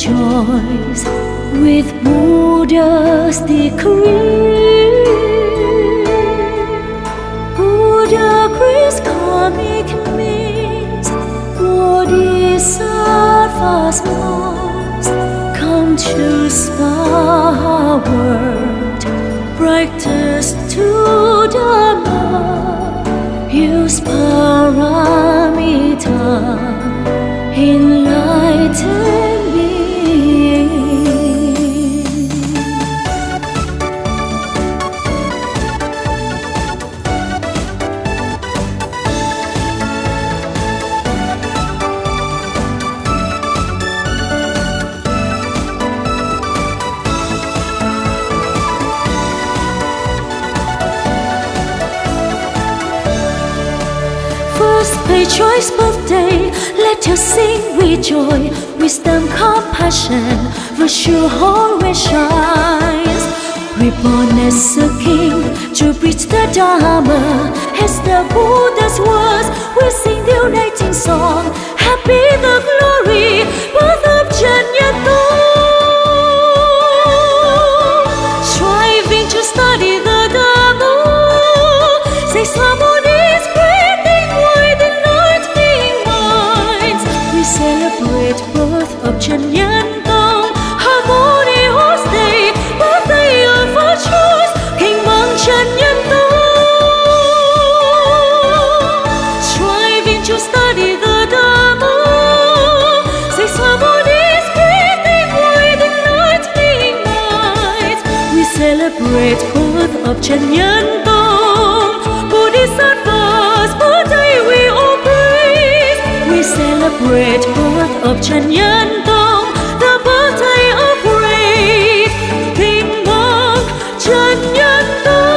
rejoice with Buddha's decree. Buddha Christ karmic means Bodhisattva's laws come to star world, practice to Dhamma, use paramita, enlighten being. First pay choice birthday, let us sing with joy, wisdom, compassion, virtue always shines. Reborn as a king to preach the Dharma, as the Buddha's words, we sing the uniting song. Happy the glory, birth of Chanyata. Striving to study the Dharma, says harmonies breathing wide enlightening minds. We celebrate birth of Chanyantong, harmony whose day, birthday of our choice, King Mang Chanyantong. Striving to study the Dharma, says harmonies breathing wide enlightening minds. We celebrate birth of Chanyantong, Bodhisattva's birthday we all praise. We celebrate birth of Chanyantong, the birthday of great King Mang Chanyantong.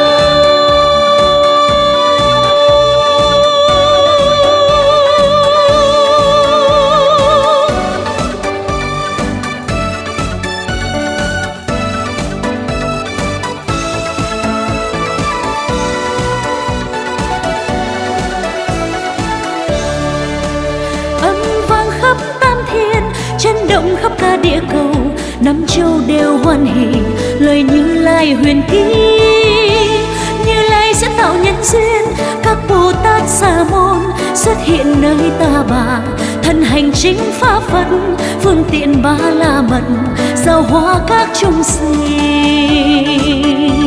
Âm vang khắp tam thiên, chấn động khắp cả địa cầu, năm châu đều hoan hỉ, lời Như Lai huyền ký. Như Lai sẽ tạo nhân duyên, các Bồ Tát Sa môn xuất hiện nơi ta bà, thân hành chính pháp Phật, phương tiện Ba La Mật, giáo hóa các chúng sinh.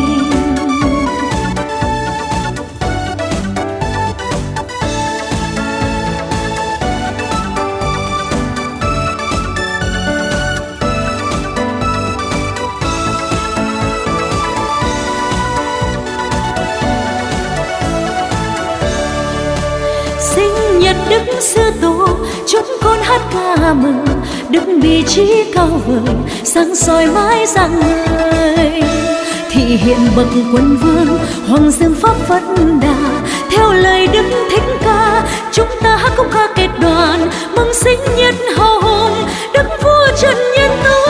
Sinh nhật Đức Sư Tổ, chúng con hát ca mừng, Đức bi trí cao vời, sáng soi mãi rạng ngời. Thị hiện bậc quân vương, hoàng dương pháp Phật Đà, theo lời Đức Thích Ca, chúng ta hát công ca kết đoàn, mừng sinh nhật hào hùng, Đức Vua Trần Nhân Tông.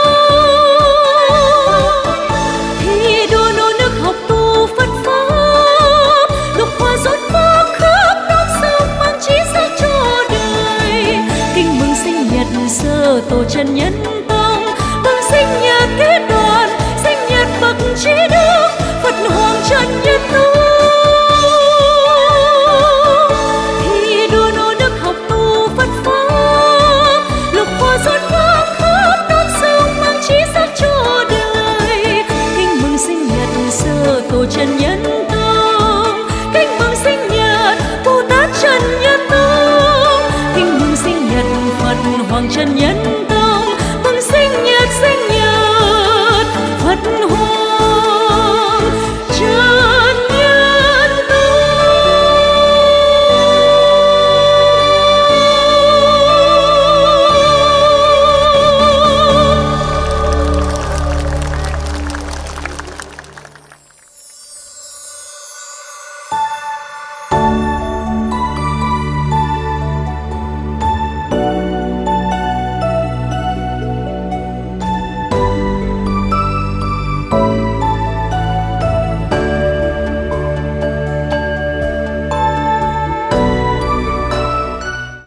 Thi đua nô nước học tu Phật pháp, lục hòa rốt vang khắp nước sông, mang trí giác cho đời. Kinh mừng sinh nhật Sơ Tổ Trần Nhân Tông, mừng sinh nhật